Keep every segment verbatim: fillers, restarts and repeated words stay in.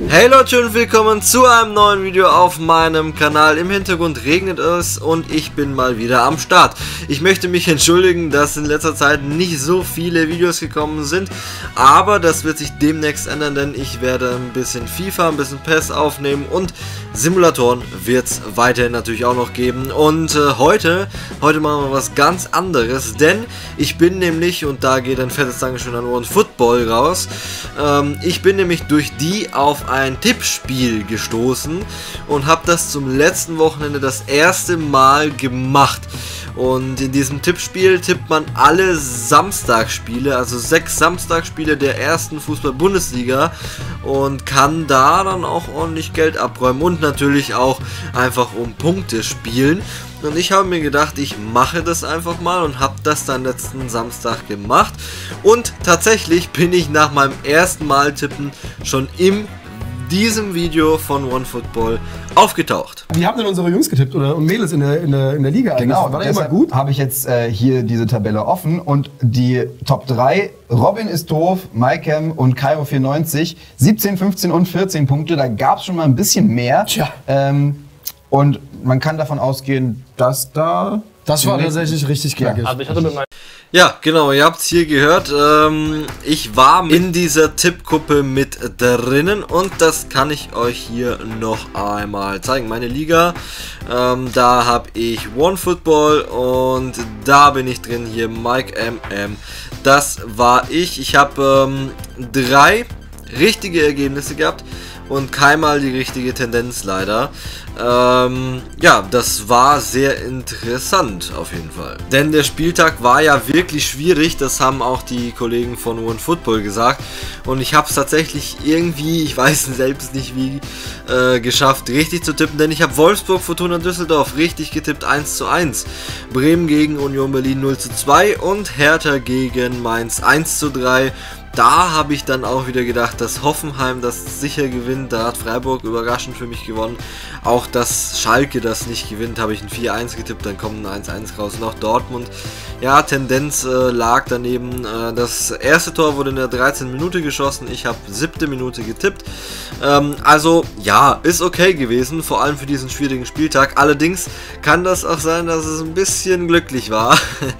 Hey Leute und willkommen zu einem neuen Video auf meinem Kanal. Im Hintergrund regnet es und ich bin mal wieder am Start. Ich möchte mich entschuldigen, dass in letzter Zeit nicht so viele Videos gekommen sind, aber das wird sich demnächst ändern, denn ich werde ein bisschen FIFA, ein bisschen P E S aufnehmen und Simulatoren wird es weiterhin natürlich auch noch geben. Und äh, heute, heute machen wir was ganz anderes, denn ich bin nämlich, und da geht ein fettes Dankeschön an OneFootball raus, ähm, ich bin nämlich durch die auf ein ein Tippspiel gestoßen und habe das zum letzten Wochenende das erste Mal gemacht. Und in diesem Tippspiel tippt man alle Samstagsspiele, also sechs Samstagsspiele der ersten Fußball-Bundesliga und kann da dann auch ordentlich Geld abräumen und natürlich auch einfach um Punkte spielen. Und ich habe mir gedacht, ich mache das einfach mal und habe das dann letzten Samstag gemacht. Und tatsächlich bin ich nach meinem ersten Mal tippen schon im diesem Video von OneFootball aufgetaucht. Wie haben denn unsere Jungs getippt oder und Mädels in der, in der, in der Liga eigentlich? Genau, war das immer gut? Habe ich jetzt äh, hier diese Tabelle offen und die Top drei, Robin ist doof, Maikem und Kairo vierundneunzig, siebzehn, fünfzehn und vierzehn Punkte, da gab es schon mal ein bisschen mehr. Tja. Ähm, und man kann davon ausgehen, dass da... Das war tatsächlich richtig knackig. Also ich hatte mit meinem Ja, genau, ihr habt es hier gehört. Ähm, ich war in dieser Tippgruppe mit drinnen und das kann ich euch hier noch einmal zeigen. Meine Liga, ähm, da habe ich OneFootball und da bin ich drin, hier Mike M M. Das war ich. Ich habe ähm, drei richtige Ergebnisse gehabt und keinmal die richtige Tendenz leider. Ähm, ja, das war sehr interessant auf jeden Fall. Denn der Spieltag war ja wirklich schwierig, das haben auch die Kollegen von OneFootball gesagt. Und ich habe es tatsächlich irgendwie, ich weiß selbst nicht wie, äh, geschafft, richtig zu tippen. Denn ich habe Wolfsburg, Fortuna Düsseldorf richtig getippt, eins zu eins. Bremen gegen Union Berlin null zu zwei und Hertha gegen Mainz eins zu drei. Da habe ich dann auch wieder gedacht, dass Hoffenheim das sicher gewinnt. Da hat Freiburg überraschend für mich gewonnen. Auch dass Schalke das nicht gewinnt, habe ich ein vier eins getippt, dann kommt ein eins eins raus. Und auch Dortmund, ja, Tendenz äh, lag daneben. Äh, das erste Tor wurde in der dreizehnten Minute geschossen. Ich habe siebte Minute getippt. Ähm, also, ja, ist okay gewesen, vor allem für diesen schwierigen Spieltag. Allerdings kann das auch sein, dass es ein bisschen glücklich war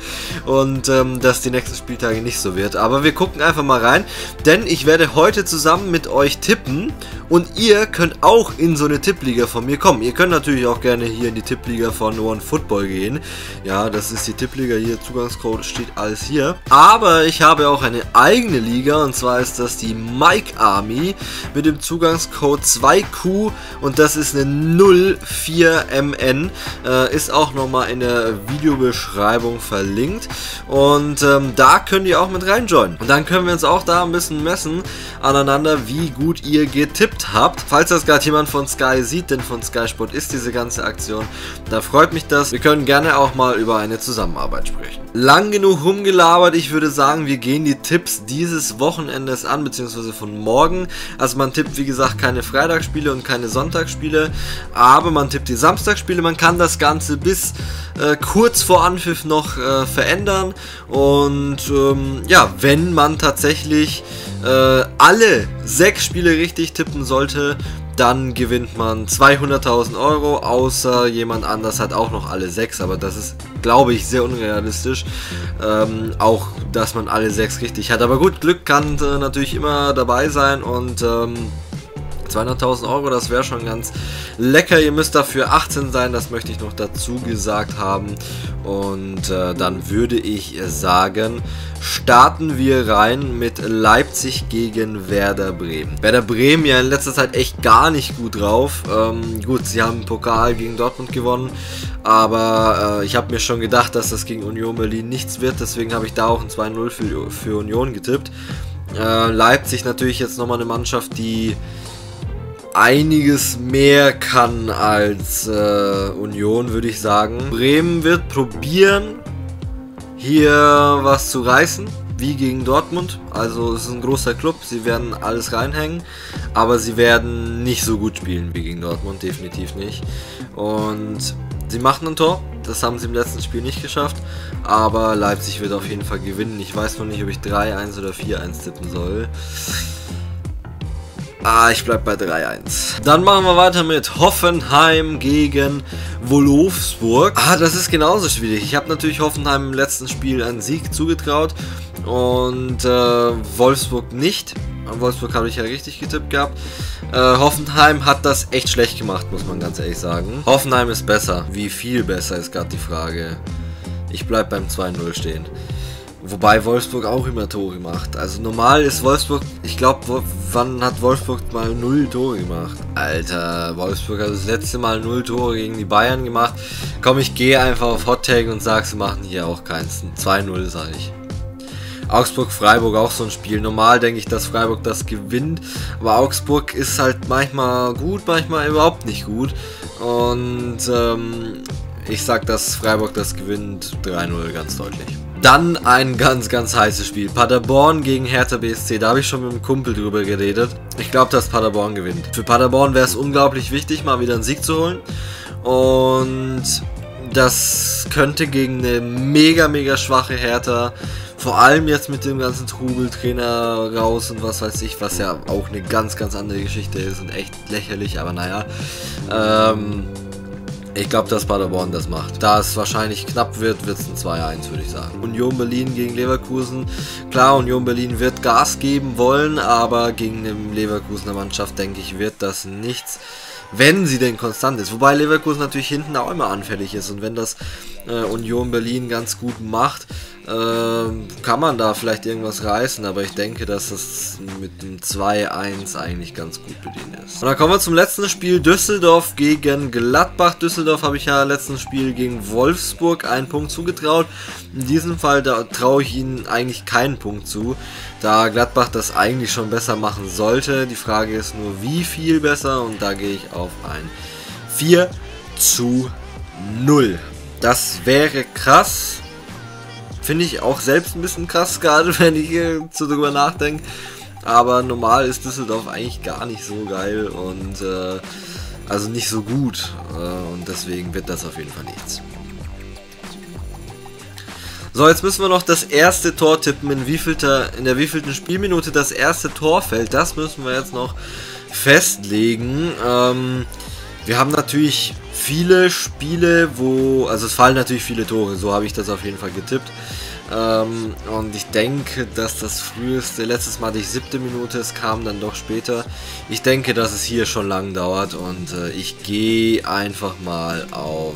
und ähm, dass die nächsten Spieltage nicht so wird. Aber wir gucken einfach mal rein, denn ich werde heute zusammen mit euch tippen und ihr könnt auch in so eine Tippliga von mir kommen. Ihr könnt natürlich auch gerne hier in die Tippliga von OneFootball gehen. Ja, das ist die Tippliga hier, Zugangscode steht alles hier. Aber ich habe auch eine eigene Liga und zwar ist das die Mike Army mit dem Zugangscode zwei Q und das ist eine null vier M N. Äh, ist auch nochmal in der Videobeschreibung verlinkt und ähm, da könnt ihr auch mit reinjoinen. Und dann können wir uns auch da ein bisschen messen aneinander, wie gut ihr getippt habt. Falls das gerade jemand von Sky sieht, denn von Sky Sport ist diese ganze Aktion, da freut mich das. Wir können gerne auch mal über eine Zusammenarbeit sprechen. Lang genug rumgelabert, ich würde sagen, wir gehen die Tipps dieses Wochenendes an, beziehungsweise von morgen. Also man tippt, wie gesagt, keine Freitagsspiele und keine Sonntagsspiele, aber man tippt die Samstagsspiele. Man kann das Ganze bis äh, kurz vor Anpfiff noch äh, verändern und ähm, ja, wenn man tatsächlich äh, alle sechs Spiele richtig tippen sollte, dann gewinnt man zweihunderttausend Euro, außer jemand anders hat auch noch alle sechs, aber das ist, glaube ich, sehr unrealistisch, ähm, auch, dass man alle sechs richtig hat. Aber gut, Glück kann äh, natürlich immer dabei sein und ähm, zweihunderttausend Euro, das wäre schon ganz lecker. Ihr müsst dafür achtzehn sein, das möchte ich noch dazu gesagt haben. Und äh, dann würde ich sagen, starten wir rein mit Leipzig gegen Werder Bremen. Werder Bremen ja in letzter Zeit echt gar nicht gut drauf. Ähm, gut, sie haben Pokal gegen Dortmund gewonnen, aber äh, ich habe mir schon gedacht, dass das gegen Union Berlin nichts wird. Deswegen habe ich da auch ein zwei null für, für Union getippt. Äh, Leipzig natürlich jetzt nochmal eine Mannschaft, die einiges mehr kann als äh, Union, würde ich sagen. Bremen wird probieren, hier was zu reißen, wie gegen Dortmund. Also es ist ein großer Club, sie werden alles reinhängen, aber sie werden nicht so gut spielen wie gegen Dortmund, definitiv nicht. Und sie machen ein Tor, das haben sie im letzten Spiel nicht geschafft, aber Leipzig wird auf jeden Fall gewinnen. Ich weiß noch nicht, ob ich drei eins oder vier eins tippen soll. Ah, ich bleib bei drei eins. Dann machen wir weiter mit Hoffenheim gegen Wolfsburg. Ah, das ist genauso schwierig. Ich habe natürlich Hoffenheim im letzten Spiel einen Sieg zugetraut und äh, Wolfsburg nicht. An Wolfsburg habe ich ja richtig getippt gehabt. Äh, Hoffenheim hat das echt schlecht gemacht, muss man ganz ehrlich sagen. Hoffenheim ist besser. Wie viel besser ist gerade die Frage. Ich bleib beim zwei null stehen. Wobei Wolfsburg auch immer Tore gemacht. Also normal ist Wolfsburg, ich glaube, wann hat Wolfsburg mal null Tore gemacht? Alter, Wolfsburg hat das letzte Mal null Tore gegen die Bayern gemacht. Komm, ich gehe einfach auf Hot Take und sage, sie machen hier auch keins. zwei null sage ich. Augsburg-Freiburg auch so ein Spiel. Normal denke ich, dass Freiburg das gewinnt. Aber Augsburg ist halt manchmal gut, manchmal überhaupt nicht gut. Und ähm, ich sag, dass Freiburg das gewinnt. drei null ganz deutlich. Dann ein ganz, ganz heißes Spiel. Paderborn gegen Hertha B S C. Da habe ich schon mit einem Kumpel drüber geredet. Ich glaube, dass Paderborn gewinnt. Für Paderborn wäre es unglaublich wichtig, mal wieder einen Sieg zu holen. Und das könnte gegen eine mega, mega schwache Hertha, vor allem jetzt mit dem ganzen Trubel-Trainer raus und was weiß ich, was ja auch eine ganz, ganz andere Geschichte ist und echt lächerlich, aber naja. Ähm... Ich glaube, dass Paderborn das macht. Da es wahrscheinlich knapp wird, wird es ein zwei eins, würde ich sagen. Union Berlin gegen Leverkusen. Klar, Union Berlin wird Gas geben wollen, aber gegen eine Leverkusener Mannschaft, denke ich, wird das nichts, wenn sie denn konstant ist. Wobei Leverkusen natürlich hinten auch immer anfällig ist. Und wenn das äh, Union Berlin ganz gut macht, äh, kann man da vielleicht irgendwas reißen. Aber ich denke, dass das mit dem zwei eins eigentlich ganz gut bedient ist. Und dann kommen wir zum letzten Spiel. Düsseldorf gegen Gladbach. Düsseldorf habe ich ja letzten Spiel gegen Wolfsburg einen Punkt zugetraut. In diesem Fall da traue ich ihnen eigentlich keinen Punkt zu, da Gladbach das eigentlich schon besser machen sollte. Die Frage ist nur, wie viel besser, und da gehe ich auf ein vier zu null. Das wäre krass. Finde ich auch selbst ein bisschen krass, gerade wenn ich so drüber nachdenke. Aber normal ist Düsseldorf eigentlich gar nicht so geil und äh, also nicht so gut. Äh, und deswegen wird das auf jeden Fall nichts. So, jetzt müssen wir noch das erste Tor tippen, in, wievielter, in der wievielten Spielminute das erste Tor fällt. Das müssen wir jetzt noch festlegen. Ähm, wir haben natürlich viele Spiele, wo, also es fallen natürlich viele Tore, so habe ich das auf jeden Fall getippt. Ähm, und ich denke, dass das früheste, letztes Mal hatte ich siebte Minute, es kam dann doch später. Ich denke, dass es hier schon lang dauert und äh, ich gehe einfach mal auf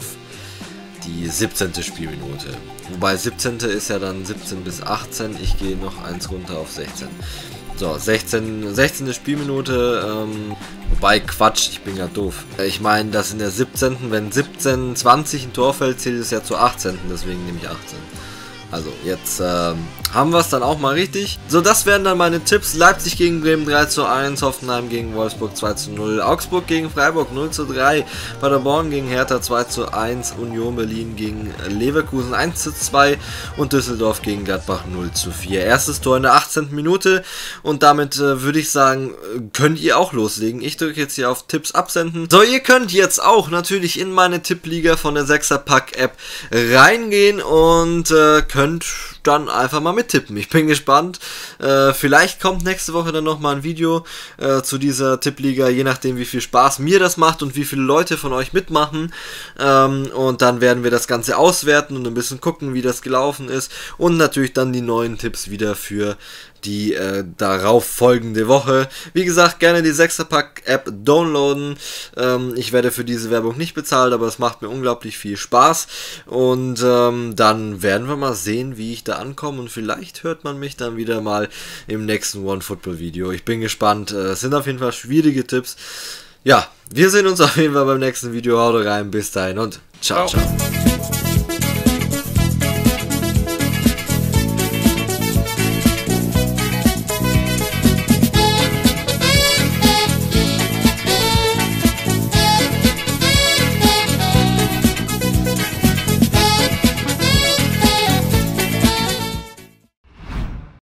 die siebzehnte Spielminute. Wobei siebzehnte ist ja dann siebzehn bis achtzehn. Ich gehe noch eins runter auf sechzehn. So, sechzehn, sechzehnte Spielminute. Ähm, wobei, Quatsch, ich bin ja doof. Ich meine, dass in der siebzehnten wenn siebzehn zwanzig ein Tor fällt, zählt es ja zur achtzehnten Deswegen nehme ich achtzehn. Also, jetzt ähm, haben wir es dann auch mal richtig. So, das wären dann meine Tipps. Leipzig gegen Bremen drei zu eins, Hoffenheim gegen Wolfsburg zwei zu null, Augsburg gegen Freiburg null zu drei, Paderborn gegen Hertha zwei zu eins, Union Berlin gegen Leverkusen eins zu zwei und Düsseldorf gegen Gladbach null zu vier. Erstes Tor in der achtzehnten Minute und damit äh, würde ich sagen, könnt ihr auch loslegen. Ich drücke jetzt hier auf Tipps absenden. So, ihr könnt jetzt auch natürlich in meine Tippliga von der Sechser-Pack-App reingehen und äh, könnt dann einfach mal mittippen. Ich bin gespannt. Äh, vielleicht kommt nächste Woche dann nochmal ein Video äh, zu dieser Tippliga, je nachdem wie viel Spaß mir das macht und wie viele Leute von euch mitmachen. Ähm, und dann werden wir das Ganze auswerten und ein bisschen gucken, wie das gelaufen ist. Und natürlich dann die neuen Tipps wieder für die äh, darauf folgende Woche. Wie gesagt, gerne die Sechser-Pack-App downloaden. Ähm, ich werde für diese Werbung nicht bezahlt, aber es macht mir unglaublich viel Spaß. Und ähm, dann werden wir mal sehen, wie ich da ankomme. Und vielleicht hört man mich dann wieder mal im nächsten OneFootball-Video. Ich bin gespannt. Äh, es sind auf jeden Fall schwierige Tipps. Ja, wir sehen uns auf jeden Fall beim nächsten Video. Haut rein, bis dahin und ciao, ciao. ciao.